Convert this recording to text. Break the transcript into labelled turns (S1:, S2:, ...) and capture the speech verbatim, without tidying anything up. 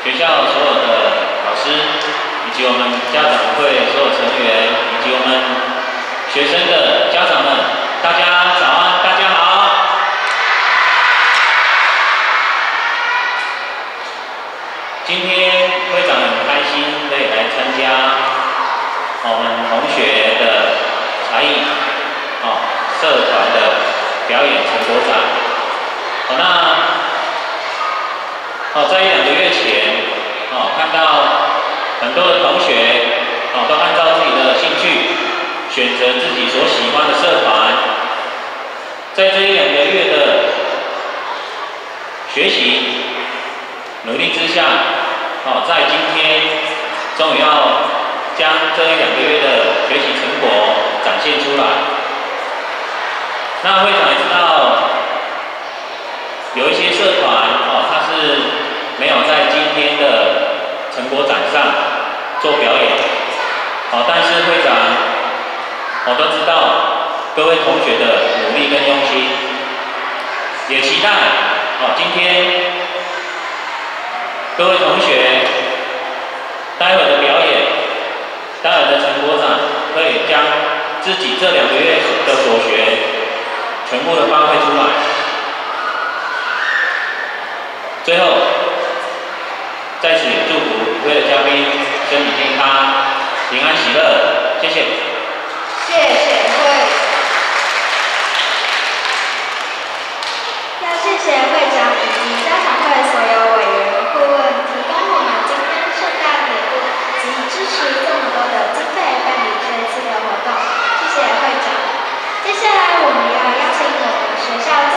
S1: 学校所有的老师，以及我们家长会所有成员，以及我们学生的家长们，大家早安，大家好。今天会长很开心可以来参加我们同学的才艺哦社团的表演成果展。好，那哦，在一两个月前，哦，看到很多的同学，哦，都按照自己的兴趣，选择自己所喜欢的社团。在这一两个月的学习努力之下，哦，在今天终于要将这一两个月的学习成果展现出来。那会长也知道，有一些社团，哦，它是没有在今天的成果展上做表演，好，但是会长我都知道各位同学的努力跟用心，也期待好今天各位同学待会的表演，待会的成果展可以将自己这两个月的所学全部的发挥出来。最后。在此祝福与会的嘉宾身体健康、平安喜乐，谢谢。
S2: 谢谢会，要谢谢会